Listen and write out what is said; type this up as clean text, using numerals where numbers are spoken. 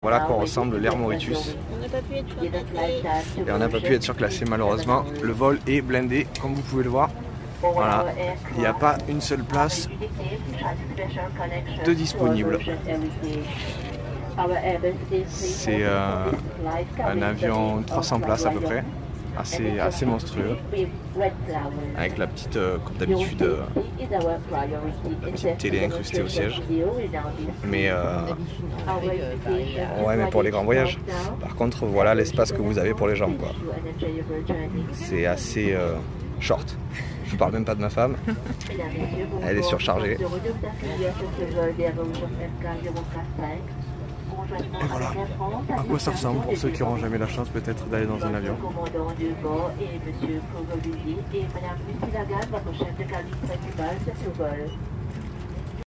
Voilà à quoi ressemble l'Air Mauritius. Et on n'a pas pu être surclassé malheureusement. Le vol est blindé comme vous pouvez le voir. Voilà, il n'y a pas une seule place de disponible. C'est un avion 300 places à peu près, assez monstrueux, avec la petite, comme d'habitude, la petite télé incrustée au siège. Mais ouais, mais pour les grands voyages. Par contre, voilà l'espace que vous avez pour les jambes, quoi. C'est assez short. Je vous parle même pas de ma femme. Elle est surchargée. Et voilà à quoi ça ressemble pour ceux qui n'auront jamais la chance peut-être d'aller dans un avion.